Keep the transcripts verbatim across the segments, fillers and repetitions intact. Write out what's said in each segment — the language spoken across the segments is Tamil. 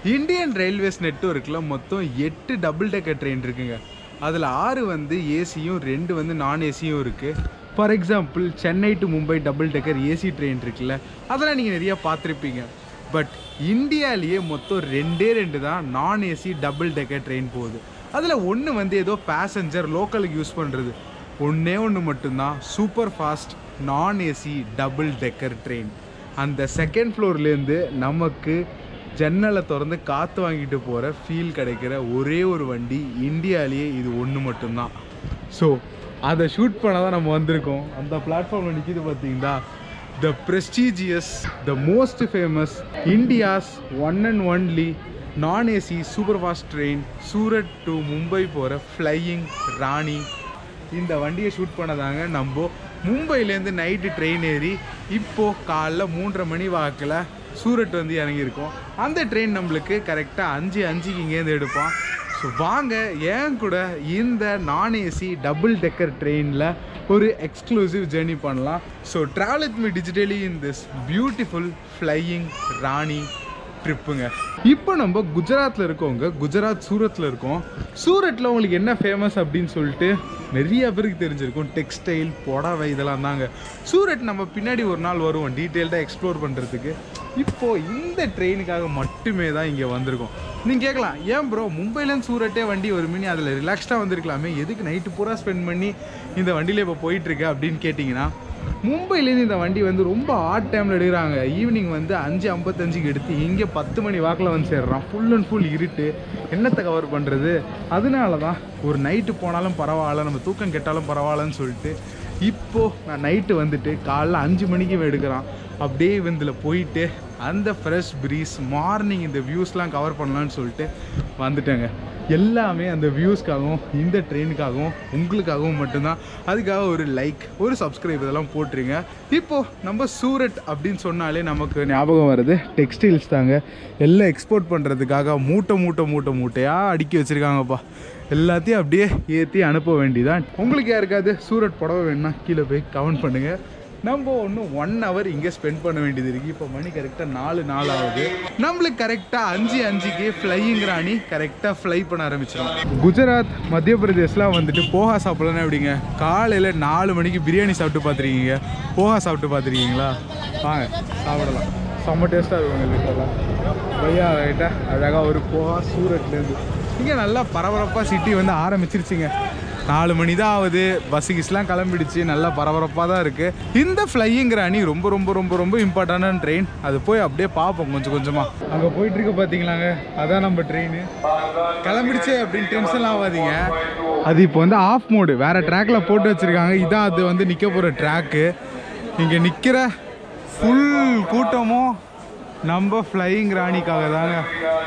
இந்தியன் ரயில்வேஸ் நெட்வொர்க்கில் மொத்தம் எட்டு டபுள் டெக்கர் ட்ரெயின் இருக்குங்க. அதில் ஆறு வந்து ஏசியும் ரெண்டு வந்து நான் ஏசியும் இருக்குது. For example Chennai to Mumbai double decker AC train இருக்குல்ல, அதெல்லாம் நீங்கள் நிறையா பார்த்துருப்பீங்க. பட் இந்தியாவிலேயே மொத்தம் ரெண்டே ரெண்டு தான் நான் ஏசி டபுள் டெக்கர் ட்ரெயின் போகுது. அதில் ஒன்று வந்து ஏதோ பேசஞ்சர் லோக்கலுக்கு யூஸ் பண்ணுறது, ஒன்றே ஒன்று மட்டும்தான் super fast non AC double decker train. அந்த செகண்ட் ஃப்ளோர்லேருந்து நமக்கு ஜன்னலை திறந்து காற்று வாங்கிட்டு போகிற ஃபீல் கிடைக்கிற ஒரே ஒரு வண்டி இந்தியாவிலேயே இது ஒன்று மட்டும்தான். ஸோ அதை ஷூட் பண்ண தான் நம்ம வந்திருக்கோம். அந்த பிளாட்ஃபார்மில் நிற்கிது பார்த்தீங்களா, the prestigious, the most famous, India's one and only non AC super fast train Surat to Mumbai போகிற ஃப்ளையிங் ராணி. இந்த வண்டியை ஷூட் பண்ணதாங்க நம்ம மும்பையிலேருந்து நைட்டு ட்ரெயின் ஏறி இப்போது காலைல மூன்றரை மணி வாக்கில் சூரட் வந்து இறங்கியிருக்கோம். அந்த ட்ரெயின் நம்மளுக்கு கரெக்டாக அஞ்சு அஞ்சுக்கு இங்கேருந்து எடுப்பான். ஸோ வாங்க ஏன் கூட இந்த நான் ஏசி டபுள் டெக்கர் ட்ரெயினில் ஒரு எக்ஸ்க்ளூசிவ் ஜேர்னி பண்ணலாம். So travel with me digitally in this beautiful flying Rani ட்ரிப்புங்க. இப்போ நம்ம குஜராத்தில் இருக்கோங்க, குஜராத் சூரத்தில் இருக்கோம். சூரத்தில் உங்களுக்கு என்ன ஃபேமஸ் அப்படின்னு சொல்லிட்டு நிறைய பேருக்கு தெரிஞ்சிருக்கும், டெக்ஸ்டைல், புடவை, இதெல்லாம் தாங்க. சூரட் நம்ம பின்னாடி ஒரு நாள் வருவோம் டீட்டெயில்டாக எக்ஸ்ப்ளோர் பண்ணுறதுக்கு. இப்போது இந்த ட்ரெயினுக்காக மட்டுமே தான் இங்கே வந்திருக்கோம். நீங்கள் கேட்கலாம், ஏன் ப்ரோ மும்பைலேருந்து சூரட்டே வண்டி ஒரு மினி அதில் ரிலாக்ஸ்டாக வந்திருக்கலாமே, எதுக்கு நைட்டு பூரா ஸ்பெண்ட் பண்ணி இந்த வண்டியில் இப்போ போயிட்டுருக்கு அப்படின்னு கேட்டிங்கன்னா, மும்பைலேருந்து இந்த வண்டி வந்து ரொம்ப ஹாட் டைமில் எடுக்கிறாங்க. ஈவினிங் வந்து அஞ்சு ஐம்பத்தஞ்சுக்கு எடுத்து இங்கே பத்து மணி வாக்கில் வந்து சேர்றான். ஃபுல் அண்ட் ஃபுல் இருட்டு, என்னத்தை கவர் பண்ணுறது? அதனால தான் ஒரு நைட்டு போனாலும் பரவாயில்ல, நம்ம தூக்கம் கெட்டாலும் பரவாயில்லன்னு சொல்லிட்டு இப்போது நான் நைட்டு வந்துட்டு காலைல அஞ்சு மணிக்கு எடுக்கிறான். அப்படியே இதில் போயிட்டு அந்த ஃப்ரெஷ் ப்ரீஸ், மார்னிங் இந்த வியூஸ்லாம் கவர் பண்ணலான்னு சொல்லிட்டு வந்துட்டேங்க. எல்லாமே அந்த வியூஸ்க்காகவும் இந்த ட்ரெயினுக்காகவும் உங்களுக்காகவும் மட்டும்தான். அதுக்காக ஒரு லைக், ஒரு சப்ஸ்கிரைப் இதெல்லாம் போட்டுருங்க. இப்போது நம்ம சூரட் அப்படின்னு சொன்னாலே நமக்கு ஞாபகம் வருது டெக்ஸ்டைல்ஸ் தாங்க. எல்லாம் எக்ஸ்போர்ட் பண்ணுறதுக்காக மூட்டை மூட்டை மூட்டை மூட்டையாக அடுக்கி வச்சுருக்காங்கப்பா. எல்லாத்தையும் அப்படியே ஏற்றி அனுப்ப வேண்டியதான். உங்களுக்கு யாருக்காவது சூரட் புடவை வேணுன்னா கீழே போய் கமெண்ட் பண்ணுங்கள். நம்ம ஒன்றும் ஒன் ஹவர் இங்கே ஸ்பெண்ட் பண்ண வேண்டியது இருக்குது. இப்போ மணி கரெக்டாக நாலு நாள் ஆகுது. நம்மளுக்கு கரெக்டாக அஞ்சு அஞ்சுக்கு ஃப்ளையிங் ராணி கரெக்டாக ஃப்ளை பண்ண ஆரம்பிச்சிடும். குஜராத், மத்திய பிரதேஷ்லாம் வந்துட்டு போகா சாப்பிட்லன்னா எப்படிங்க, காலையில் நாலு மணிக்கு பிரியாணி சாப்பிட்டு பார்த்துருக்கீங்க, போகா சாப்பிட்டு பார்த்துருக்கீங்களா? வாங்க சாப்பிடலாம், செம்ம டேஸ்ட்டாக இருக்கும். வீட்டெல்லாம் பையா ரைட்டாக அழகாக ஒரு போகா சூரட்லேருந்து. இங்கே நல்லா பரபரப்பாக சிட்டி வந்து ஆரம்பிச்சிருச்சுங்க. நாலு மணி தான் ஆகுது, பஸ்ஸு கிஸ்லாம் கிளம்பிடுச்சு, நல்லா பரபரப்பாக தான் இருக்குது. இந்த ஃப்ளையிங் ராணி ரொம்ப ரொம்ப ரொம்ப ரொம்ப இம்பார்ட்டண்டான ட்ரெயின். அது போய் அப்படியே பார்ப்போம் கொஞ்சம் கொஞ்சமாக. அங்கே போயிட்டுருக்கு பார்த்தீங்களாங்க, அதான் நம்ம ட்ரெயின் கிளம்பிடுச்சு அப்படின்னு டென்ஷன் ஆகாதீங்க. அது இப்போ வந்து ஆஃப் மோடு, வேறு ட்ராக்கில் போட்டு வச்சுருக்காங்க. இதான் அது வந்து நிற்க போகிற ட்ராக்கு. இங்கே நிற்கிற ஃபுல் கூட்டமும் நம்ம ஃப்ளையிங் ராணிக்காக தாங்க.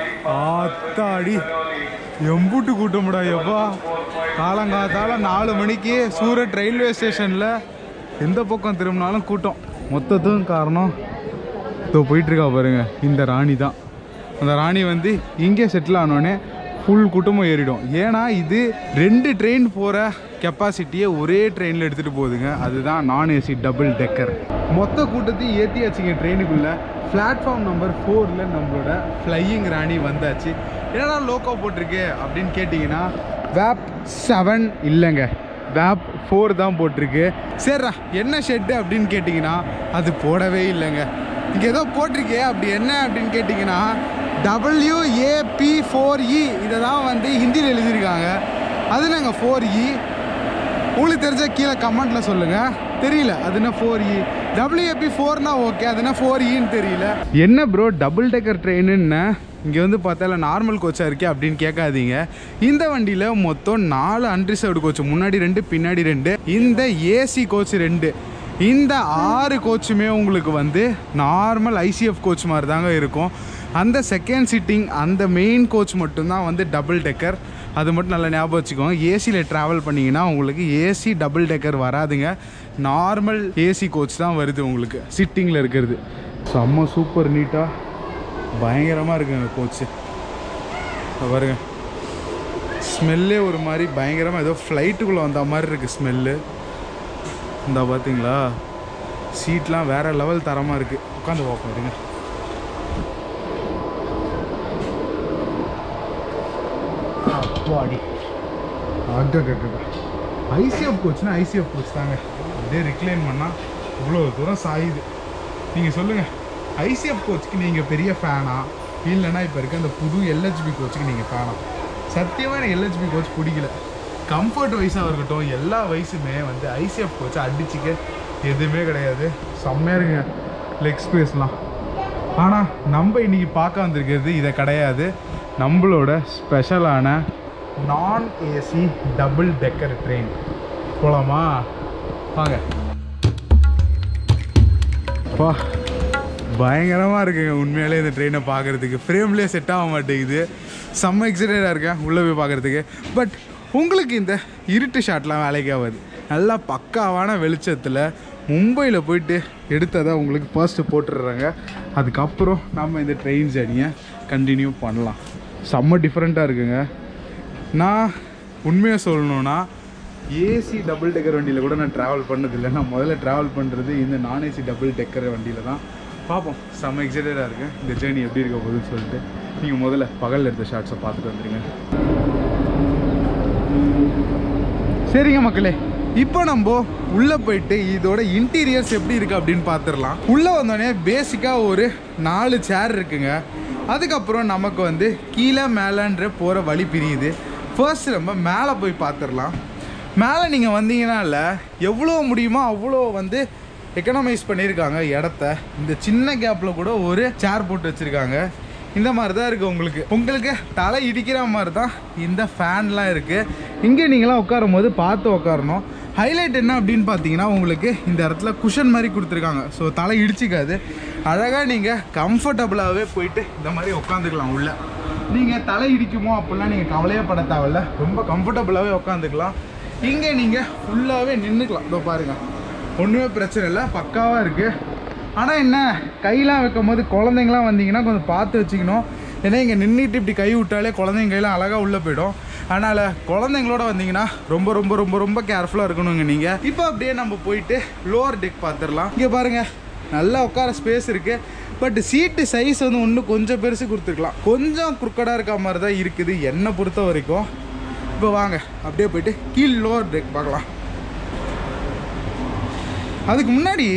ஆத்தாடி எம்பூட்டு கூட்டமுடா எப்பா. காலங்காத்தால நாலு மணிக்கு சூரட் ரயில்வே ஸ்டேஷனில் எந்த பக்கம் திரும்பினாலும் கூட்டம். மொத்தத்துக்கும் காரணம் இதோ போயிட்டுருக்கா பாருங்க, இந்த ராணி தான். அந்த ராணி வந்து இங்கே செட்டில் ஆனோடனே ஃபுல் கூட்டமும் ஏறிடும். ஏன்னா இது ரெண்டு ட்ரெயின் போகிற கெப்பாசிட்டியை ஒரே ட்ரெயினில் எடுத்துகிட்டு போகுதுங்க. அதுதான் நான் ஏசி டபுள் டெக்கர். மொத்த கூட்டத்தையும் ஏற்றியாச்சுங்க ட்ரெயினுக்குள்ளே. பிளாட்ஃபார்ம் நம்பர் ஃபோரில் நம்மளோட ஃப்ளையிங் ராணி வந்தாச்சு. என்னடா லோக்கோ போட்டிருக்கு அப்படின்னு கேட்டிங்கன்னா, வேப் செவன் இல்லைங்க, வேப் ஃபோர் தான் போட்டிருக்கு. சரிடா என்ன ஷெட்டு அப்படின்னு கேட்டிங்கன்னா, அது போடவே இல்லைங்க. இங்கே ஏதோ போட்டிருக்கே, அப்படி என்ன அப்படின்னு கேட்டிங்கன்னா W A P four E, இதை தான் வந்து ஹிந்தியில் எழுதியிருக்காங்க. அது நாங்கள் ஃபோர் இ. உங்களுக்கு தெரிஞ்ச கீழே கமெண்ட்டில் சொல்லுங்கள். தெரியல அதுனா ஃபோர் இ, டபிள்யூஏபி ஃபோர்னா ஓகே, அதுனா ஃபோர் இன்னு தெரியல. என்ன ப்ரோ டபுள் டெக்கர் ட்ரெயின்னு இங்கே வந்து பார்த்தால நார்மல் கோச்சாக இருக்கே அப்படின்னு கேட்காதீங்க. இந்த வண்டியில் மொத்தம் நாலு அன்ரிசர்வ்டு கோச்சு, முன்னாடி ரெண்டு பின்னாடி ரெண்டு, இந்த ஏசி கோச் ரெண்டு. இந்த ஆறு கோச்சுமே உங்களுக்கு வந்து நார்மல் ஐசிஎஃப் கோச் மாதிரி தாங்க இருக்கும். அந்த செகண்ட் சிட்டிங் அந்த மெயின் கோச் மட்டும்தான் வந்து டபுள் டெக்கர். அது மட்டும் நல்லா ஞாபகம் வச்சுக்கோங்க. ஏசியில் ட்ராவல் பண்ணிங்கன்னா உங்களுக்கு ஏசி டபுள் டெக்கர் வராதுங்க, நார்மல் ஏசி கோச் தான் வருது உங்களுக்கு சிட்டிங்கில் இருக்கிறது. செம்ம சூப்பர் நீட்டாக பயங்கரமாக இருக்குங்க கோச்சு. பாருங்க ஸ்மெல்லே ஒரு மாதிரி பயங்கரமாக ஏதோ ஃப்ளைட்டுக்குள்ளே வந்த மாதிரி இருக்குது ஸ்மெல்லு. இந்த பார்த்தீங்களா சீட்லாம் வேறு லெவல் தரமாக இருக்குது. உட்காந்து பார்ப்போம். பாடி அக்கா ஐசிஎஃப் கோச்னா ஐசிஎஃப் கோச் தாங்க. அப்படியே ரிக்ளைன் பண்ணால் இவ்வளோ தூரம் சாயுது. நீங்கள் சொல்லுங்கள், ஐசிஎஃப் கோச்சுக்கு நீங்கள் பெரிய ஃபேனா இல்லைன்னா இப்போ இருக்க அந்த புது எல்ஹெச்பி கோச்சுக்கு நீங்கள் ஃபேனா? சத்தியமாக எனக்கு எல்ஹெச்பி கோச் பிடிக்கல. கம்ஃபர்ட் வைஸாக இருக்கட்டும், எல்லா வயசுமே வந்து ஐசிஎஃப் கோச்சை அடிச்சிக்க எதுவுமே கிடையாது. செம்மையாக இருக்குங்க லெக் ஸ்பேஸ்லாம். ஆனால் நம்ம இன்றைக்கி பார்க்க வந்திருக்கிறது இதை கிடையாது. நம்மளோட ஸ்பெஷலான நான் ஏசி டபுள் டெக்கர் ட்ரெயின் போகலாமா? வாங்க. வா, பயங்கரமாக இருக்குங்க உண்மையாலே இந்த ட்ரெயினை பார்க்குறதுக்கு. ஃப்ரேம்லேயே செட் ஆக மாட்டேங்குது. செம்ம எக்ஸைட்டடாக இருக்கேன் உள்ளே போய் பார்க்குறதுக்கு. பட் உங்களுக்கு இந்த இருட்டு ஷாட்லாம் வேலைக்கு ஆகாது. நல்லா பக்காவான வெளிச்சத்தில் மும்பையில் போயிட்டு எடுத்ததை உங்களுக்கு ஃபர்ஸ்ட்டு போட்டுடுறாங்க. அதுக்கப்புறம் நம்ம இந்த ட்ரெயின் ஜர்னியை கண்டினியூ பண்ணலாம். செம்ம டிஃப்ரெண்ட்டாக இருக்குங்க. நான் உண்மையாக சொல்லணுன்னா ஏசி டபுள் டெக்கர் வண்டியில் கூட நான் ட்ராவல் பண்ணதில்லை. நான் முதல்ல ட்ராவல் பண்ணுறது இந்த நான் ஏசி டபுள் டெக்கர் வண்டியில் தான். பார்ப்போம், செம்ம எக்ஸைட்டடாக இருக்கேன் இந்த ஜேர்னி எப்படி இருக்க போகுதுன்னு சொல்லிட்டு. நீங்கள் முதல்ல பகலில் எடுத்த ஷார்ட்ஸை பார்த்துட்டு வந்துடுங்க. சரிங்க மக்களே, இப்போ நம்ம உள்ளே போயிட்டு இதோட இன்டீரியர்ஸ் எப்படி இருக்குது அப்படின்னு பார்த்துடலாம். உள்ளே வந்தோடனே பேசிக்காக ஒரு நாலு சேர் இருக்குங்க. அதுக்கப்புறம் நமக்கு வந்து கீழே மேலேன்ற போகிற வழி பிரியுது. ஃபர்ஸ்ட் நம்ம மேலே போய் பார்த்துடலாம். மேலே நீங்கள் வந்தீங்கன்னா இல்லை எவ்வளோ முடியுமோ அவ்வளோ வந்து எக்கனாமைஸ் பண்ணியிருக்காங்க இடத்த. இந்த சின்ன கேப்பில் கூட ஒரு சேர் போட்டு வச்சுருக்காங்க. இந்த மாதிரி தான் இருக்குது. உங்களுக்கு உங்களுக்கு தலை இடிக்கிற மாதிரி தான் இந்த ஃபேன்லாம் இருக்குது. இங்கே நீங்களாம் உட்காரும் போது பார்த்து உட்காரணும். ஹைலைட் என்ன அப்படின்னு பார்த்தீங்கன்னா உங்களுக்கு இந்த இடத்துல குஷன் மாதிரி கொடுத்துருக்காங்க. ஸோ தலை இடிச்சிக்காது. அழகாக நீங்கள் கம்ஃபர்டபுளாகவே போயிட்டு இந்த மாதிரி உட்காந்துக்கலாம். உள்ள நீங்கள் தலை இடிக்குமோ அப்படிலாம் நீங்கள் கவலையே பட தேவையில்ல. ரொம்ப கம்ஃபர்டபுளாகவே உட்காந்துக்கலாம். இங்கே நீங்கள் ஃபுல்லாகவே நின்றுக்கலாம். இதோ பாருங்கள், ஒன்றுமே பிரச்சனை இல்லை, பக்காவாக இருக்குது. ஆனால் என்ன, கையெலாம் வைக்கும் போது குழந்தைங்களாம் வந்தீங்கன்னா கொஞ்சம் பார்த்து வச்சுக்கணும். ஏன்னா இங்கே நின்றுட்டு இப்படி கை விட்டாலே குழந்தைங்க கையெல்லாம் அழகாக உள்ளே போயிடும். அதனால் குழந்தைங்களோட வந்தீங்கன்னா ரொம்ப ரொம்ப ரொம்ப ரொம்ப கேர்ஃபுல்லாக இருக்கணுங்க நீங்கள். இப்போ அப்படியே நம்ம போயிட்டு லோவர் டெக் பார்த்துடலாம். இங்கே பாருங்கள், நல்லா உட்கார ஸ்பேஸ் இருக்குது. பட் சீட்டு சைஸ் வந்து இன்னும் கொஞ்சம் பெருசு கொடுத்துருக்கலாம். கொஞ்சம் குறுக்கடாக இருக்க மாதிரி தான் இருக்குது என்னை பொறுத்த வரைக்கும். இப்போ வாங்க அப்படியே போயிட்டு கீழ் லோவர் டெக் பார்க்கலாம். அதுக்கு முன்னாடி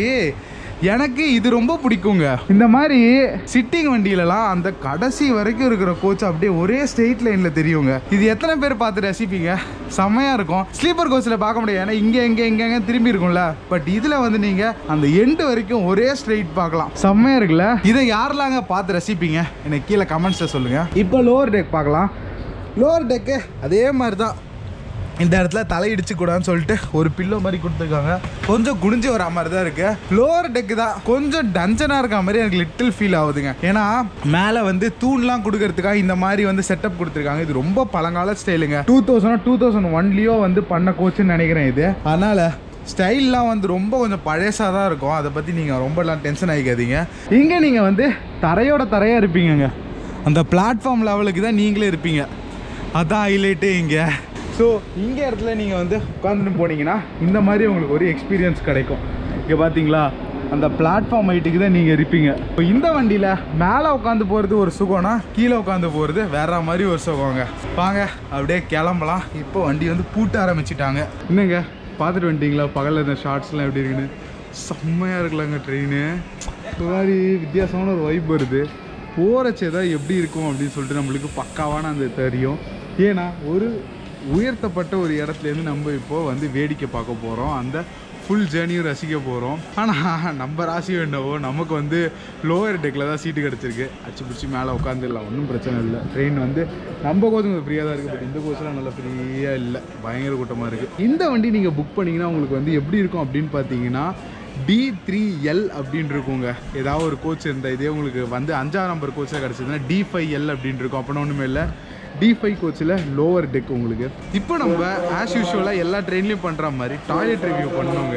எனக்கு இது ரொம்ப பிடிக்குங்க. இந்த மாதிரி சிட்டிங் வண்டியிலலாம் அந்த கடைசி வரைக்கும் இருக்கிற கோச் அப்படியே ஒரே ஸ்ட்ரெயிட் லைனில் தெரியுங்க. இது எத்தனை பேர் பார்த்து ரசிப்பீங்க? செம்மையாக இருக்கும். ஸ்லீப்பர் கோச்சில் பார்க்க முடியாது, ஏன்னா இங்கே எங்கே எங்கெங்க திரும்பி இருக்கும்ல. பட் இதில் வந்து நீங்கள் அந்த எண்டு வரைக்கும் ஒரே ஸ்ட்ரெயிட் பார்க்கலாம். செம்மையாக இருக்குல்ல? இதை யாரெல்லாங்க பார்த்து ரசிப்பீங்க எனக்கு கீழே கமெண்ட்ஸில் சொல்லுங்கள். இப்போ லோவர் டெக் பார்க்கலாம். லோவர் டெக்கு அதே மாதிரி தான். இந்த இடத்துல தலையிடிச்சு கூடாதுன்னு சொல்லிட்டு ஒரு பில்லோ மாதிரி கொடுத்துருக்காங்க. கொஞ்சம் குடிஞ்சு வர மாதிரி தான் இருக்கு. லோவர் டெக்கு தான் கொஞ்சம் டஞ்சனாக இருக்க மாதிரி எனக்கு லிட்டில் ஃபீல் ஆகுதுங்க. ஏன்னா மேலே வந்து தூண்லாம் கொடுக்கறதுக்காக இந்த மாதிரி வந்து செட்டப் கொடுத்துருக்காங்க. இது ரொம்ப பழங்கால ஸ்டைலுங்க. டூ தௌசண்ட் டூ தௌசண்ட் ஒன்லயோ வந்து பண்ண கோச்சுன்னு நினைக்கிறேன் இது. அதனால ஸ்டைல்லாம் வந்து ரொம்ப கொஞ்சம் பழசாக தான் இருக்கும். அதை பற்றி நீங்கள் ரொம்பலாம் டென்ஷன் ஆகிக்காதீங்க. இங்கே நீங்கள் வந்து தரையோட தரையாக இருப்பீங்கங்க. அந்த பிளாட்ஃபார்ம் லெவலுக்கு தான் நீங்களே இருப்பீங்க. அதான் ஹைலைட்டே இங்கே. ஸோ இங்கே இடத்துல நீங்கள் வந்து உட்காந்துட்டு போனீங்கன்னா இந்த மாதிரி உங்களுக்கு ஒரு எக்ஸ்பீரியன்ஸ் கிடைக்கும். இங்கே பார்த்தீங்களா, அந்த பிளாட்ஃபார்ம் ஹைட்டுக்கு தான் நீங்கள் இருப்பீங்க. இப்போ இந்த வண்டியில் மேலே உட்காந்து போகிறது ஒரு சுகம்னா கீழே உட்காந்து போகிறது வேற மாதிரி ஒரு சுகங்க. வாங்க அப்படியே கிளம்பலாம். இப்போ வண்டி வந்து பூட்ட ஆரம்பிச்சிட்டாங்க. என்னங்க பார்த்துட்டு வந்துட்டீங்களா பகலில் இந்த ஷார்ட்ஸ்லாம் எப்படி இருக்குன்னு? செம்மையாக இருக்கலாங்க ட்ரெயினு. இந்த மாதிரி வித்தியாசமான ஒரு வைப் வருது. போகிறச்சே தான் எப்படி இருக்கும் அப்படின்னு சொல்லிட்டு நம்மளுக்கு பக்காவான அந்த தெரியும். ஏன்னா ஒரு உயர்த்தப்பட்ட ஒரு இடத்துலேருந்து நம்ம இப்போது வந்து வேடிக்கை பார்க்க போகிறோம். அந்த ஃபுல் ஜேர்னியும் ரசிக்க போகிறோம். ஆனால் நம்ம ராசி வேண்டவோ நமக்கு வந்து லோவர் டெக்கில் தான் சீட்டு கிடச்சிருக்கு. அச்சு பிடிச்சி மேலே உட்காந்துடலாம், ஒன்றும் பிரச்சனை இல்லை. ட்ரெயின் வந்து நம்ம கோச்சு கொஞ்சம் ஃப்ரீயாக தான் இருக்குது. பட் இந்த கோச்செலாம் நல்லா ஃப்ரீயாக இல்லை, பயங்கர கூட்டமாக இருக்குது. இந்த வண்டி நீங்கள் புக் பண்ணிங்கன்னா உங்களுக்கு வந்து எப்படி இருக்கும் அப்படின்னு பார்த்தீங்கன்னா டி த்ரீ எல் அப்படின்னு இருக்குங்க. ஏதாவது ஒரு கோச் இருந்தால் இதே உங்களுக்கு வந்து அஞ்சாம் நம்பர் கோச்சில் கிடச்சிதுன்னா டி ஃபைவ் எல் அப்படின்னு இருக்கும். அப்படின்னா ஒன்றுமே இல்லை, டி ஃபைவ் கோச்சில் லோவர் டெக் உங்களுக்கு. இப்போ நம்ம ஆஸ் யூஷுவலாக எல்லா ட்ரெயின்லேயும் பண்ணுற மாதிரி டாய்லெட் ரிவ்யூ பண்ணுவோங்க.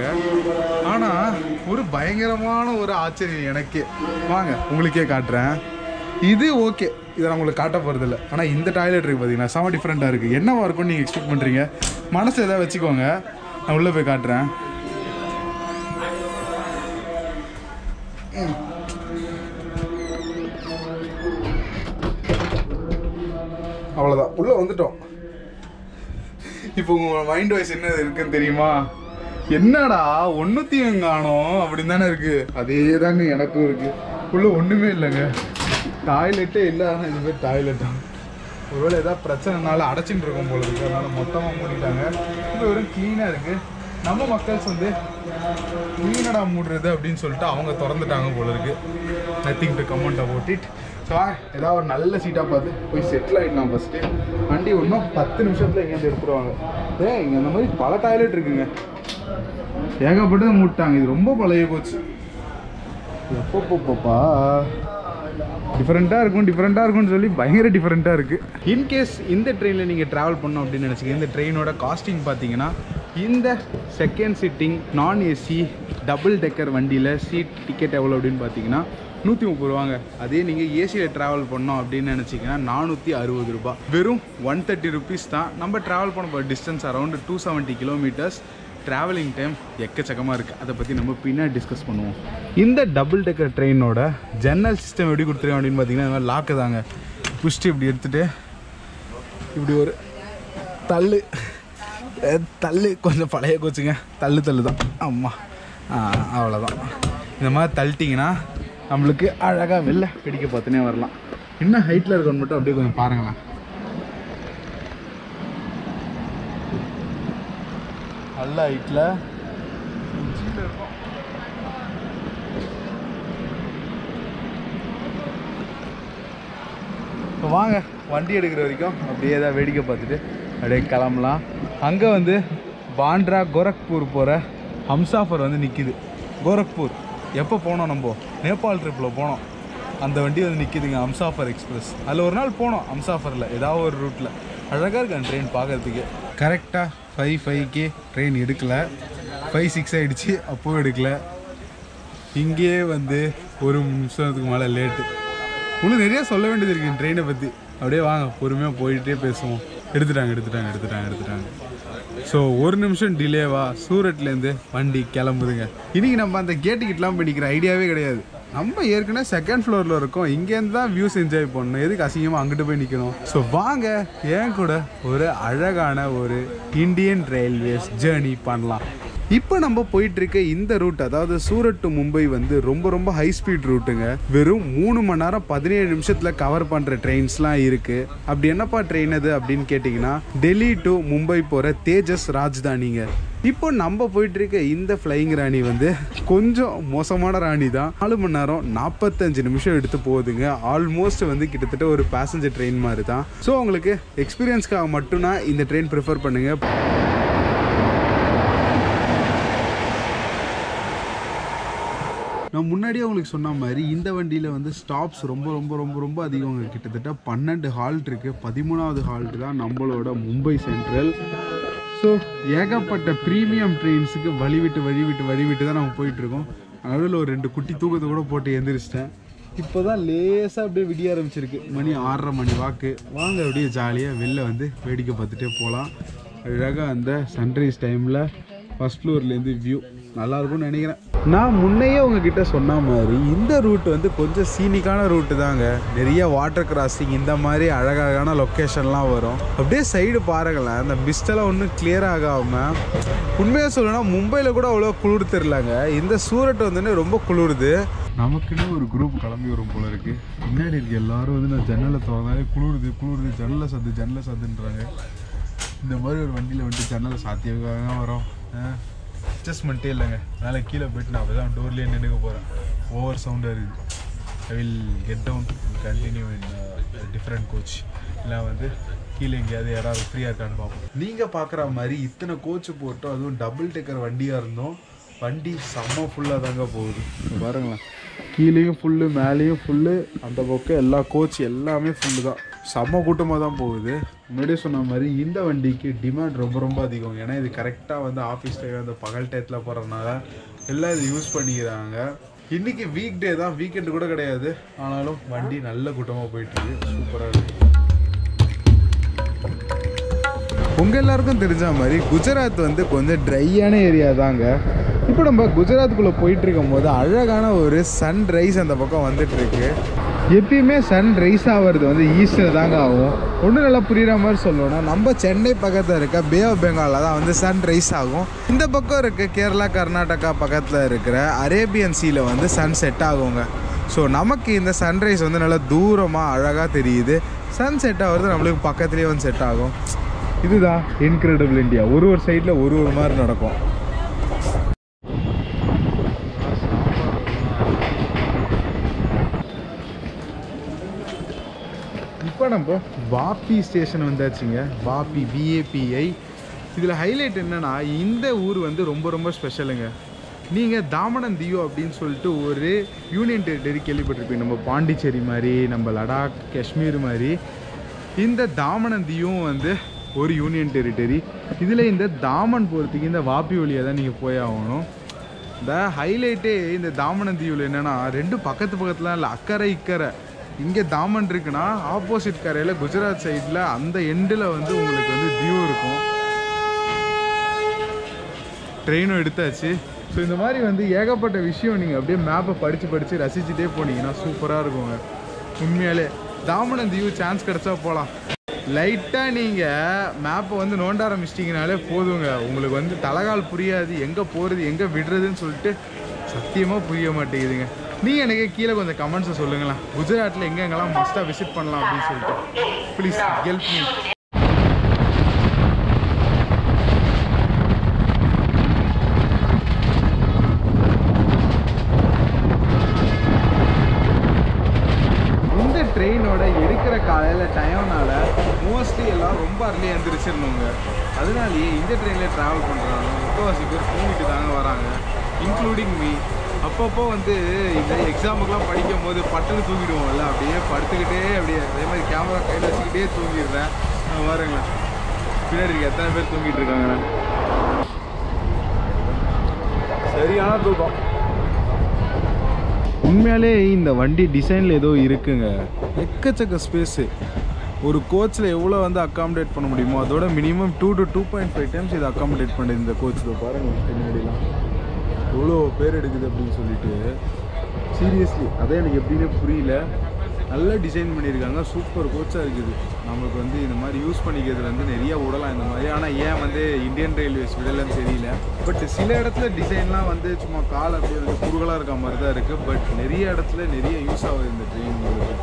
ஆனால் ஒரு பயங்கரமான ஒரு ஆச்சரியம் எனக்கு. வாங்க உங்களுக்கே காட்டுறேன். இது ஓகே, இதை நான் உங்களுக்கு காட்ட போகிறது இல்லை. ஆனால் இந்த டாய்லெட் ரிவ்யூ பார்த்தீங்கன்னா செம டிஃப்ரெண்ட்டாக இருக்குது. என்னவா இருக்கும்னு நீங்கள் எக்ஸ்பெக்ட் பண்ணுறீங்க? மனசு எதாவது வச்சுக்கோங்க, நான் உள்ளே போய் காட்டுறேன். அவ்வளோதான், உள்ளே வந்துட்டோம். இப்போ உங்கள் மைண்ட் வாய்ஸ் என்ன இருக்குன்னு தெரியுமா? என்னடா ஒன்றுத்தையும் காணோம் அப்படின்னு தானே இருக்குது. அதே தாங்க எனக்கும் இருக்குது. உள்ள ஒன்றுமே இல்லைங்க, டாய்லெட்டே இல்லை. ஆனால் இது பேர் டாய்லெட்டா? ஒருவேளை ஏதாவது பிரச்சனைனால அடைச்சிட்டு இருக்கும் போல இருக்குது, அதனால் மொத்தமாக மூடிட்டாங்க. இப்போ வெறும் க்ளீனாக இருக்குது. நம்ம மக்கள்ஸ் வந்து க்ளீனடா மூடுறது அப்படின்னு சொல்லிட்டு அவங்க திறந்துட்டாங்க போல இருக்குது. Nothing to comment about it. So ஏதாவது ஒரு நல்ல சீட்டாக பார்த்து போய் செட்டில் ஆகிடலாம் ஃபஸ்ட்டு. வண்டி ஒன்றும் பத்து நிமிஷத்தில் எங்கேருந்து எடுத்துருவாங்க. ஏ இங்கே அந்த மாதிரி பல டாய்லெட் இருக்குங்க, ஏகப்பட்டது மூட்டாங்க. இது ரொம்ப பழைய போச்சு. எப்பப்பப்பா டிஃப்ரெண்ட்டாக இருக்கும் டிஃப்ரெண்ட்டாக இருக்கும்னு சொல்லி பயங்கர டிஃப்ரெண்ட்டாக இருக்குது. இன்கேஸ் இந்த ட்ரெயினில் நீங்கள் ட்ராவல் பண்ணோம் அப்படின்னு நினச்சிங்க, இந்த ட்ரெயினோட காஸ்டிங் பார்த்தீங்கன்னா இந்த second sitting non AC double decker வண்டியில் சீட் டிக்கெட் எவ்வளோ அப்படின்னு பார்த்தீங்கன்னா நூற்றி முப்பது ரூபாங்க. அதே நீங்கள் ஏசியில் ட்ராவல் பண்ணோம் அப்படின்னு நினச்சிங்கன்னா நானூற்றி அறுபது ரூபா. வெறும் ஒன் தேர்ட்டி ருபீஸ் தான். நம்ம ட்ராவல் பண்ண போகிற distance around two seventy kilometres. Travelling time எக்கச்சக்கமாக இருக்குது. அதை பற்றி நம்ம பின்னாடி டிஸ்கஸ் பண்ணுவோம். இந்த டபுள் டெக்கர் ட்ரெயினோட ஜன்னல் சிஸ்டம் எப்படி கொடுத்துருக்கோம் அப்படின்னு பார்த்தீங்கன்னா இந்த மாதிரி லாக்கு தாங்க. புஷ்டி இப்படி எடுத்துகிட்டு இப்படி ஒரு தள்ளு தள்ளு கொஞ்சம் பழைய கோச்சுங்க, தள்ளு தள்ளு தான் அம்மா, அவ்வளோதான். இந்த மாதிரி தள்ளிட்டிங்கன்னா நம்மளுக்கு அழகாக வெளில பிடிக்க பார்த்துனே வரலாம். இன்னும் ஹைட்டில் இருக்கணும் மட்டும் அப்படியே கொஞ்சம் பாருங்களேன். நல்ல ஹைட்டில் இருக்கும். இப்போ வாங்க வண்டி எடுக்கிற வரைக்கும் அப்படியே தான் வேடிக்கை பார்த்துட்டு அப்படியே கிளம்பலாம். அங்கே வந்து பாண்ட்ரா கோரக்பூர் போகிற ஹம்சாஃபர் வந்து நிற்கிது. கோரக்பூர் எப்போ போனோம், நம்ம நேபாள் ட்ரிப்பில் போனோம், அந்த வண்டி வந்து நிற்கிதுங்க, ஹம்சாஃபர் எக்ஸ்பிரஸ். அதில் ஒரு நாள் போனோம் ஹம்சாஃபரில், ஏதாவது ஒரு ரூட்டில். அழகாக இருக்கு அந்த ட்ரெயின் பார்க்குறதுக்கு. கரெக்டாக ஃபைவ் ஃபைவ்க்கே ட்ரெயின் எடுக்கலை, ஃபைவ் சிக்ஸ் ஆகிடுச்சு, அப்போவும் எடுக்கலை. இங்கேயே வந்து ஒரு நிமிஷத்துக்கு மேலே லேட்டு. இன்னும் நிறையா சொல்ல வேண்டியது இருக்குது ட்ரெயினை பற்றி. அப்படியே வாங்க பொறுமையாக போயிட்டே பேசுவோம். எடுத்துட்டாங்க எடுத்துட்டாங்க எடுத்துட்டாங்க எடுத்துட்டாங்க ஸோ ஒரு நிமிஷம் டிலேவா சூரட்லேருந்து வண்டி கிளம்புதுங்க. இன்றைக்கி நம்ம அந்த கேட்டுக்கிட்டலாம் போய் நிற்கிற ஐடியாவே கிடையாது. நம்ம ஏற்கனவே செகண்ட் ஃப்ளோரில் இருக்கோம், இங்கேருந்து தான் வியூஸ் என்ஜாய் பண்ணணும். எதுக்கு அசிங்கமாக அங்கிட்டு போய் நிற்கணும்? ஸோ வாங்க ஏன் கூட ஒரு அழகான ஒரு இந்தியன் ரயில்வேஸ் ஜேர்னி பண்ணலாம். இப்போ நம்ம போயிட்டுருக்க இந்த ரூட், அதாவது சூரட் டு மும்பை வந்து ரொம்ப ரொம்ப ஹை ஸ்பீட் ரூட்டுங்க. வெறும் மூணு மணி நேரம் பதினேழு நிமிஷத்தில் கவர் பண்ணுற ட்ரெயின்ஸ்லாம் இருக்குது. அப்படி என்னப்பா ட்ரெயின் அது அப்படின்னு கேட்டிங்கன்னா டெல்லி டு மும்பை போகிற தேஜஸ் ராஜ்தானிங்க. இப்போ நம்ம போயிட்டு இருக்க இந்த ஃப்ளையிங் ராணி வந்து கொஞ்சம் மோசமான ராணி தான். நாலு மணி நேரம் நாற்பத்தஞ்சு நிமிஷம் எடுத்து போகுதுங்க. ஆல்மோஸ்ட் வந்து கிட்டத்தட்ட ஒரு பேசஞ்சர் ட்ரெயின் மாதிரி தான். ஸோ உங்களுக்கு எக்ஸ்பீரியன்ஸ்க்காக மட்டும்தான் இந்த ட்ரெயின் ப்ரிஃபர் பண்ணுங்க. நான் முன்னாடியே உங்களுக்கு சொன்ன மாதிரி இந்த வண்டியில் வந்து ஸ்டாப்ஸ் ரொம்ப ரொம்ப ரொம்ப ரொம்ப அதிகங்க. கிட்டத்தட்ட பன்னெண்டு ஹால்ட் இருக்குது. பதிமூணாவது ஹால்ட் தான் நம்மளோட மும்பை சென்ட்ரல். ஸோ ஏகப்பட்ட ப்ரீமியம் ட்ரெயின்ஸுக்கு வழி விட்டு வழி விட்டு வழி விட்டு தான் நம்ம போயிட்டுருக்கோம். நடுவில் ஒரு ரெண்டு குட்டி தூக்கத்தை கூட போட்டு எழுந்திரிச்சிட்டேன். இப்போ தான் லேசாக அப்படியே விடிய ஆரம்பிச்சிருக்கு. மணி ஆறரை மணி வாக்கு. வாங்க அப்படியே ஜாலியாக வெளில வந்து வேடிக்கை பார்த்துட்டே போகலாம். அழகாக அந்த சன்ரைஸ் டைமில் ஃபஸ்ட் ஃப்ளோர்லேருந்து வியூ நல்லாயிருக்கும்னு நினைக்கிறேன். நான் முன்னையே உங்ககிட்ட சொன்ன மாதிரி இந்த ரூட் வந்து கொஞ்சம் சீனிக்கான ரூட்டு தாங்க. நிறைய வாட்டர் கிராசிங் இந்த மாதிரி அழகழகான லொக்கேஷன்லாம் வரும். அப்படியே சைடு பாருங்களேன், அந்த மிஸ்டெல்லாம் ஒன்றும் கிளியர் ஆகாமல். உண்மையாக சொல்லணும்னா மும்பையில் கூட அவ்வளோ குளிர் தெரிலங்க, இந்த சூரட் வந்துன்னு ரொம்ப குளிருது. நமக்குன்னு ஒரு குரூப் கிளம்பி வரும் போல இருக்குது. முன்னாடி இருக்கு எல்லாரும் வந்து நான் ஜன்னலை திறந்தாலே குளிருது குளிருது ஜன்னலை சத்து ஜன்னலை சத்துன்றாங்க. இந்த மாதிரி ஒரு வண்டியில் வந்துட்டு ஜன்னலை சாத்தியமாக வரும். அட்ஜஸ்ட்மெண்ட்டே இல்லைங்க. மேலே கீழே போய்ட்டு நான் அப்போ தான் டோர்லேயே நின்றுக்க போகிறேன். ஓவர் சவுண்டாக இருக்குது. I will get down continue in different coach. இல்லை வந்து கீழே எங்கேயாவது யாராவது ஃப்ரீயாக இருக்கான்னு பார்ப்போம். நீங்கள் பார்க்குற மாதிரி இத்தனை கோச்சு போட்டோம், அதுவும் டபுள் டெக்கர் வண்டியாக இருந்தோம். வண்டி செம்ம ஃபுல்லாக தாங்க போகுது. பாருங்களேன், கீழேயும் ஃபுல்லு மேலேயும் ஃபுல்லு, அந்த பக்கம் எல்லா கோச் எல்லாமே ஃபுல்லு தான். செம்ம கூட்டமாக தான் போகுது. முன்னாடியே சொன்ன மாதிரி இந்த வண்டிக்கு டிமாண்ட் ரொம்ப ரொம்ப அதிகம். ஏன்னா இது கரெக்டாக வந்து ஆஃபீஸ் டைம் அந்த பகல் டயத்தில் போகிறதுனால எல்லாம் இது யூஸ் பண்ணிக்கிறாங்க. இன்றைக்கி வீக் டே தான், வீக்கெண்டு கூட கிடையாது. ஆனாலும் வண்டி நல்ல கூட்டமாக போயிட்டுருக்கு. சூப்பராக இருக்குது. உங்கள் எல்லாருக்கும் தெரிஞ்ச மாதிரி குஜராத் வந்து கொஞ்சம் ட்ரையான ஏரியா தாங்க. இப்போ நம்ம குஜராத்துக்குள்ளே போயிட்டுருக்கும் போது அழகான ஒரு சன்ரைஸ் அந்த பக்கம் வந்துட்டுருக்கு. எப்பயுமே சன் ரைஸ் ஆகிறது வந்து ஈஸ்டர் தாங்க ஆகும். ஒன்றும் நல்லா புரிகிற மாதிரி சொல்லணும்னா நம்ம சென்னை பக்கத்தில் இருக்க பே ஆஃப் பெங்காலில் தான் வந்து சன் ரைஸ் ஆகும். இந்த பக்கம் இருக்க கேரளா கர்நாடகா பக்கத்தில் இருக்கிற அரேபியன் சீல வந்து சன் செட் ஆகுங்க. ஸோ நமக்கு இந்த சன்ரைஸ் வந்து நல்லா தூரமாக அழகாக தெரியுது. சன் செட் ஆகிறது நம்மளுக்கு பக்கத்துலேயே வந்து செட் ஆகும். இதுதான் இன்க்ரெடிபிள் இந்தியா. ஒரு ஒரு சைடில் ஒரு ஒரு மாதிரி நடக்கும். இப்போ நம்ம வாபி ஸ்டேஷன் வந்தாச்சுங்க. வாபி பிஏபிஐ. இதில் ஹைலைட் என்னென்னா இந்த ஊர் வந்து ரொம்ப ரொம்ப ஸ்பெஷலுங்க. நீங்கள் தாமன் தியூ அப்படின்னு சொல்லிட்டு ஒரு யூனியன் டெரிட்டரி கேள்விப்பட்டிருப்பீங்க. நம்ம பாண்டிச்சேரி மாதிரி, நம்ம லடாக், காஷ்மீர் மாதிரி. இந்த தாமன் தியூவும் வந்து ஒரு யூனியன் டெரிட்டரி. இதில் இந்த தாமன் போகிறதுக்கு இந்த வாபி வழியாக தான் நீங்கள் போய் ஆகணும். இந்த ஹைலைட்டே இந்த தாமன் தியூவில் என்னென்னா ரெண்டு பக்கத்து பக்கத்தில் இல்லை, அக்கறை இக்கரை. இங்கே தாமன் இருக்குன்னா ஆப்போசிட் கரையில் குஜராத் சைடில் அந்த எண்டில் வந்து உங்களுக்கு வந்து தியூ இருக்கும். ட்ரெயினும் எடுத்தாச்சு. ஸோ இந்த மாதிரி வந்து ஏகப்பட்ட விஷயம் நீங்கள் அப்படியே மேப்பை படித்து படித்து ரசிச்சுட்டே போனீங்கன்னா சூப்பராக இருக்குங்க. உண்மையாலே தாமன் தியூ சான்ஸ் கிடச்சா போகலாம். லைட்டாக நீங்கள் மேப்பை வந்து நோண்ட ஆரம்பிச்சிட்டிங்கனாலே போதுங்க. உங்களுக்கு வந்து தலைகால் புரியாது, எங்கே போகிறது எங்கே விடுறதுன்னு சொல்லிட்டு சத்தியமாக புரிய மாட்டேங்குதுங்க. நீங்கள் எனக்கு கீழே கொஞ்சம் கமெண்ட்ஸை சொல்லுங்களேன். குஜராத்தில் எங்கெங்கெல்லாம் மஸ்ட்டாக விசிட் பண்ணலாம் அப்படின்னு சொல்லிட்டு ப்ளீஸ் ஹெல்ப் மீ. இந்த ட்ரெயினோட எடுக்கிற காலையில் டைம்னால மோஸ்ட்லி எல்லாம் ரொம்ப அர்லியாக எழுந்திரிச்சிடணுங்க. அதனாலேயே இந்த ட்ரெயினில் ட்ராவல் பண்ணுறாங்க. முக்கால்வாசி பேர் தூங்கிட்டு தாங்க வராங்க, இன்க்ளூடிங் மீ. அப்பப்போ வந்து இந்த எக்ஸாமுக்கெலாம் படிக்கும் போது பட்டுன்னு தூங்கிடுவோம்ல, அப்படியே படுத்துக்கிட்டே அப்படியே அதே மாதிரி கேமரா கையில் வச்சுக்கிட்டே தூங்கிடுறேன். பாருங்களேன் பின்னாடி இருக்க எத்தனை பேர் தூங்கிட்டு இருக்காங்க. சரியான தூக்கம். உண்மையாலே இந்த வண்டி டிசைனில் ஏதோ இருக்குங்க. எக்கச்சக்க ஸ்பேஸு. ஒரு கோச்சில் எவ்வளோ வந்து அக்காமடேட் பண்ண முடியுமோ அதோட minimum two to two point five times இதை அக்காமடேட் பண்ணுது இந்த கோச்சில். பாருங்கள் பின்னாடிலாம் எவ்வளோ பேர் எடுக்குது அப்படின்னு சொல்லிட்டு. சீரியஸ்லி அதான் எனக்கு எப்படின்னே புரியல. நல்லா டிசைன் பண்ணியிருக்காங்க. சூப்பர் கோச்சாக இருக்குது. நமக்கு வந்து இந்த மாதிரி யூஸ் பண்ணிக்கிறது வந்து நிறையா விடலாம் இந்த மாதிரி. ஆனால் ஏன் வந்து இந்தியன் ரயில்வேஸ் விடலன்னு தெரியல. பட் சில இடத்துல டிசைன்லாம் வந்து சும்மா கால் அப்படியே வந்து குறுகலாக இருக்க மாதிரி தான் இருக்குது. பட் நிறைய இடத்துல நிறைய யூஸ் ஆகுது இந்த ட்ரெயின்.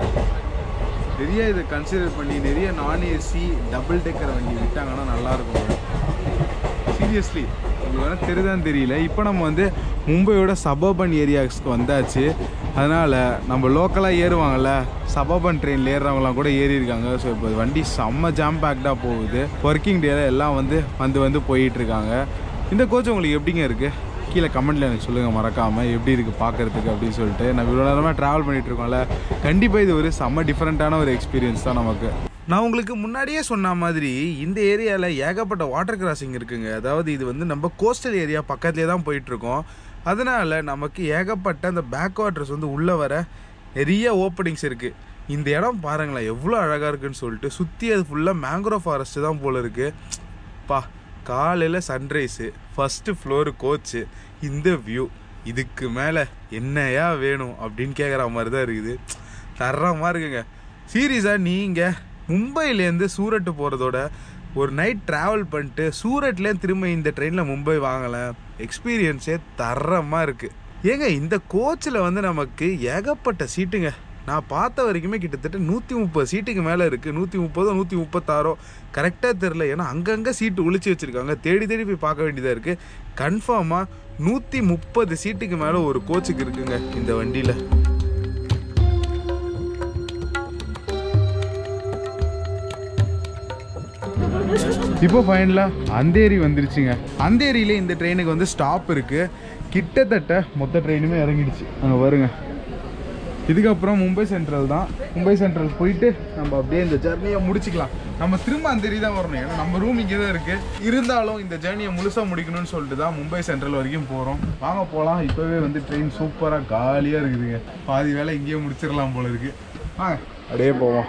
நிறைய இதை கன்சிடர் பண்ணி நிறைய நான் ஏசி டபுள் டெக்கர் வண்டி விட்டாங்கன்னா நல்லாயிருக்கும். சீரியஸ்லி உங்களுக்கு வேணால் தெரியுதான்னு தெரியல. இப்போ நம்ம வந்து மும்பையோட சபர்பன் ஏரியாஸ்க்கு வந்தாச்சு. அதனால் நம்ம லோக்கலாக ஏறுவாங்கள்ல, சபர்பன் ட்ரெயினில் ஏறுறவங்களாம் கூட ஏறி இருக்காங்க. ஸோ இப்போ வண்டி செம்ம ஜாம் பேக்டாக போகுது. ஒர்க்கிங் டேல எல்லாம் வந்து வந்து வந்து போயிட்டுருக்காங்க. இந்த கோச் உங்களுக்கு எப்படிங்க இருக்குது? கீழே கமெண்ட்டில் எனக்கு சொல்லுங்கள் மறக்காமல், எப்படி இருக்குது பார்க்குறதுக்கு அப்படின்னு சொல்லிட்டு. நம்ம இவ்வளோ நேரமாக ட்ராவல் பண்ணிகிட்ருக்கோம்ல, கண்டிப்பாக இது ஒரு செம்ம டிஃப்ரெண்ட்டான ஒரு எக்ஸ்பீரியன்ஸ் தான் நமக்கு. நான் உங்களுக்கு முன்னாடியே சொன்ன மாதிரி இந்த ஏரியாவில் ஏகப்பட்ட வாட்டர் கிராசிங் இருக்குங்க. அதாவது இது வந்து நம்ம கோஸ்டல் ஏரியா பக்கத்துலேயே தான் போயிட்டுருக்கோம். அதனால் நமக்கு ஏகப்பட்ட அந்த பேக் வாட்டர்ஸ் வந்து உள்ளே வர நிறைய ஓப்பனிங்ஸ் இருக்குது. இந்த இடம் பாருங்களேன் எவ்வளோ அழகாக இருக்குதுன்னு சொல்லிட்டு. சுற்றி அது ஃபுல்லாக மேங்க்ரோவ் ஃபாரஸ்ட்டு தான் போல் இருக்குது. பா காலையில் சன்ரைஸு, ஃபஸ்ட்டு ஃப்ளோரு கோச்சு, இந்த வியூ, இதுக்கு மேலே என்னையா வேணும் அப்படின்னு கேட்குற மாதிரி தான் இருக்குது. தரமாக இருக்குங்க. சீரியஸாக நீங்கள் மும்பையிலேருந்து சூரட்டு போகிறதோட ஒரு நைட் ட்ராவல் பண்ணிட்டு சூரட்லேருந்து திரும்ப இந்த ட்ரெயினில் மும்பை வாங்கலாம். எக்ஸ்பீரியன்ஸே தரமாக இருக்குது. ஏங்க இந்த கோச்சில் வந்து நமக்கு ஏகப்பட்ட சீட்டுங்க. நான் பார்த்த வரைக்குமே கிட்டத்தட்ட நூற்றி முப்பது சீட்டுக்கு மேலே இருக்குது. நூற்றி முப்பதோ நூற்றி முப்பத்தாறோ கரெக்டாக தெரில. ஏன்னா அங்கங்கே சீட்டு ஒழிச்சு வச்சுருக்காங்க. தேடி தேடி போய் பார்க்க வேண்டியதாக இருக்குது. கன்ஃபார்மாக நூற்றி முப்பது சீட்டுக்கு மேலே ஒரு கோச்சுக்கு இருக்குங்க இந்த வண்டியில். இப்போ ஃபைனலாக அந்தேரி வந்துருச்சுங்க. அந்தேரியிலே இந்த ட்ரெயினுக்கு வந்து ஸ்டாப் இருக்குது. கிட்டத்தட்ட மொத்த ட்ரெயினுமே இறங்கிடுச்சு. அங்கே வருங்க. இதுக்கப்புறம் மும்பை சென்ட்ரல் தான். மும்பை சென்ட்ரல் போயிட்டு நம்ம அப்படியே இந்த ஜர்னியை முடிச்சுக்கலாம். நம்ம திரும்ப அந்தேரி தான் வரணும். ஏன்னா நம்ம ரூம் இங்கே தான் இருக்குது. இருந்தாலும் இந்த ஜர்னியை முழுசாக முடிக்கணும்னு சொல்லிட்டு தான் மும்பை சென்ட்ரல் வரைக்கும் போகிறோம். வாங்க போகலாம். இப்போவே வந்து ட்ரெயின் சூப்பராக காலியாக இருக்குதுங்க. பாதி வேலை இங்கேயே முடிச்சிடலாம் போல இருக்குது. வாங்க அப்படியே போவோம்.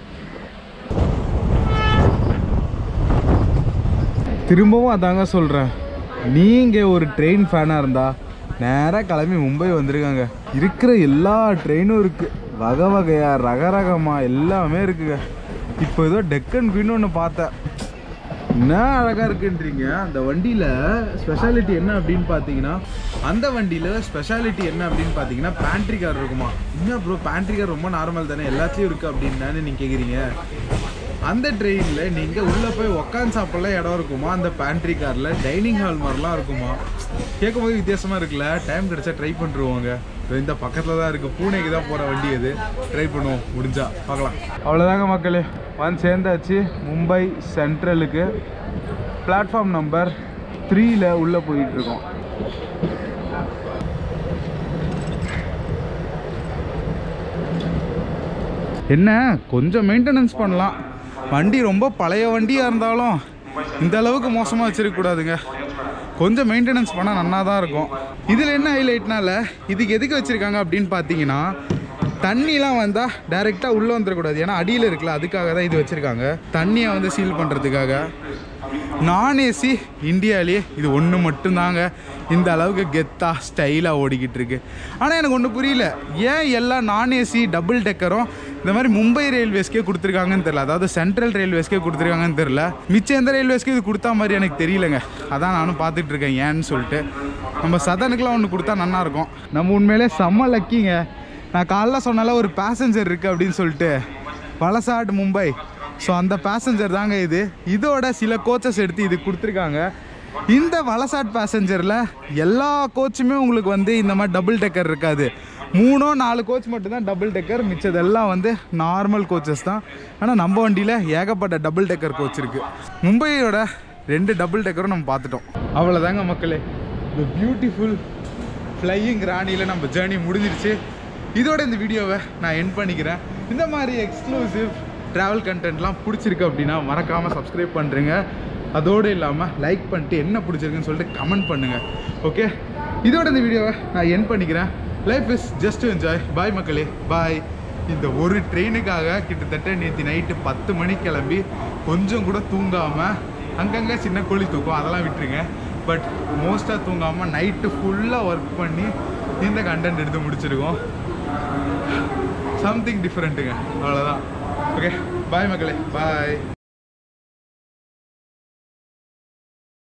திரும்பவும் அதாங்க சொல்கிறேன், நீங்கள் ஒரு ட்ரெயின் ஃபேனாக இருந்தால் நேராக கிளம்பி மும்பை வந்துருக்காங்க. இருக்கிற எல்லா ட்ரெயினும் இருக்குது. வகை வகையா ரக ரகமா எல்லாமே இருக்குங்க. இப்போ ஏதோ டெக்கன் குயின் ஒன்று பார்த்தேன், என்ன அழகாக இருக்குன்றீங்க. அந்த வண்டியில் ஸ்பெஷாலிட்டி என்ன அப்படின்னு பார்த்தீங்கன்னா அந்த வண்டியில் ஸ்பெஷாலிட்டி என்ன அப்படின்னு பார்த்தீங்கன்னா பேண்ட்ரி கார் இருக்குமா. என்ன ப்ரோ பேண்ட்ரி கார் ரொம்ப நார்மல் தானே, எல்லாத்துலேயும் இருக்குது அப்படின்னு நீங்கள் கேட்குறீங்க. அந்த ட்ரெயினில் நீங்கள் உள்ளே போய் உக்காந்து சாப்பிட்லாம் இடம் இருக்குமா. அந்த பேண்ட்ரி காரில் டைனிங் ஹால் மாதிரிலாம் இருக்குமா. கேட்கும்போது வித்தியாசமாக இருக்குல்ல. டைம் கிடச்சா ட்ரை பண்ணிருவோங்க. இந்த பக்கத்தில் தான் இருக்குது, பூனேக்கு தான் போகிற வண்டி அது. ட்ரை பண்ணுவோம், முடிஞ்சா பார்க்கலாம். அவ்வளோதாங்க மக்களே, வந்து சேர்ந்தாச்சு மும்பை சென்ட்ரலுக்கு. பிளாட்ஃபார்ம் நம்பர் த்ரீயில் உள்ளே போயிட்டுருக்கோம். என்ன கொஞ்சம் மெயின்டெனன்ஸ் பண்ணலாம். வண்டி ரொம்ப பழைய வண்டியாக இருந்தாலும் இந்த அளவுக்கு மோசமாக வச்சிருக்கக்கூடாதுங்க. கொஞ்சம் மெயின்டெனன்ஸ் பண்ணால் நல்லா தான் இருக்கும். இதில் என்ன ஹைலைட்னால இதுக்கு எதுக்கு வச்சுருக்காங்க அப்படின்னு பார்த்தீங்கன்னா தண்ணிலாம் வந்தால் டைரெக்டாக உள்ளே வந்துடக்கூடாது. ஏன்னா அடியில் இருக்குல்ல, அதுக்காக தான் இது வச்சுருக்காங்க, தண்ணியை வந்து சீல் பண்ணுறதுக்காக. நான் ஏசி இந்தியாவிலேயே இது ஒன்று மட்டும்தாங்க இந்த அளவுக்கு கெத்தாக ஸ்டைலாக ஓடிக்கிட்டு இருக்கு. ஆனால் எனக்கு ஒன்று புரியல, ஏன் எல்லா நான் ஏசி டபுள் டெக்கரும் இந்த மாதிரி மும்பை ரயில்வேஸ்க்கே கொடுத்துருக்காங்கன்னு தெரில, அதாவது சென்ட்ரல் ரயில்வேஸ்க்கே கொடுத்துருக்காங்கன்னு தெரில. மிச்சம் எந்த ரயில்வேஸ்க்கு இது கொடுத்தா மாதிரி எனக்கு தெரியலங்க. அதான் நானும் பார்த்துட்டு இருக்கேன் ஏன்னு சொல்லிட்டு. நம்ம சதனுக்குலாம் ஒன்று கொடுத்தா நல்லாயிருக்கும். நம்ம உண்மையிலே செம்ம லக்கிங்க. நான் காலைல சொன்னால ஒரு பேசஞ்சர் இருக்குது அப்படின்னு சொல்லிட்டு, வலசாட் மும்பை. ஸோ அந்த பேசஞ்சர் தாங்க இது. இதோட சில கோச்சஸ் எடுத்து இது கொடுத்துருக்காங்க. இந்த வலசாட் பேசஞ்சரில் எல்லா கோச்சுமே உங்களுக்கு வந்து இந்த மாதிரி டபுள் டெக்கர் இருக்காது. மூணோ நாலு கோச் மட்டும்தான் டபுள் டெக்கர், மிச்சதெல்லாம் வந்து நார்மல் கோச்சஸ் தான். ஆனால் நம்ம வண்டியில் ஏகப்பட்ட டபுள் டெக்கர் கோச் இருக்குது. மும்பையோட ரெண்டு டபுள் டெக்கரும் நம்ம பார்த்துட்டோம். அவ்வளோதாங்க மக்களே, இந்த பியூட்டிஃபுல் ஃப்ளையிங் ராணியில் நம்ம ஜேர்னி முடிஞ்சிருச்சு. இதோட இந்த வீடியோவை நான் எண்ட் பண்ணிக்கிறேன். இந்த மாதிரி எக்ஸ்க்ளூசிவ் ட்ராவல் கண்டென்ட்லாம் பிடிச்சிருக்கு அப்படின்னா மறக்காமல் சப்ஸ்கிரைப் பண்ணுறேங்க. அதோடு இல்லாமல் லைக் பண்ணிட்டு என்ன பிடிச்சிருக்குன்னு சொல்லிட்டு கமெண்ட் பண்ணுங்கள். ஓகே, இதோட இந்த வீடியோவை நான் எண்ட் பண்ணிக்கிறேன். Life is just to enjoy. Bye மக்களே, பாய். இந்த ஒரு ட்ரெயினுக்காக கிட்டத்தட்ட நேற்று நைட்டு பத்து மணிக்கு கிளம்பி கொஞ்சம் கூட தூங்காமல், அங்கங்கே சின்ன கோழி தூக்கம் அதெல்லாம் விட்டுருங்க, பட் மோஸ்ட்டாக தூங்காமல் நைட்டு ஃபுல்லாக ஒர்க் பண்ணி இந்த கண்டென்ட் எடுத்து முடிச்சிருக்கோம். சம்திங் டிஃப்ரெண்ட்டுங்க, அவ்வளோதான். ஓகே, பாய் மக்களே, பாய்.